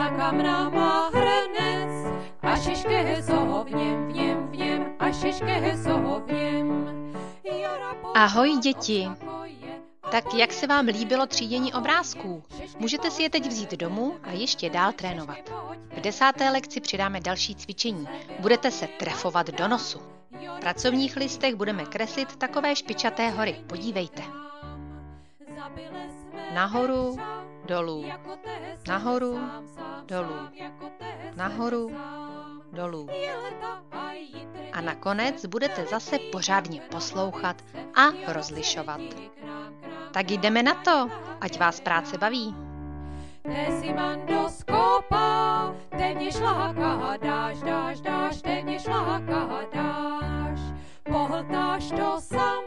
za kamnama hrnec, a šiške jsou v něm, a šiške jsou v něm. Ahoj děti! Tak jak se vám líbilo třídění obrázků? Můžete si je teď vzít domů a ještě dál trénovat. V 10. lekci přidáme další cvičení. Budete se trefovat do nosu. V pracovních listech budeme kreslit takové špičaté hory. Podívejte. Nahoru, dolů, nahoru, dolů, nahoru, dolů. A nakonec budete zase pořádně poslouchat a rozlišovat. Tak jdeme na to, ať vás práce baví. Tesimando skopa, teď šláka dáš, teď šláka dáš, pohltáš to sam.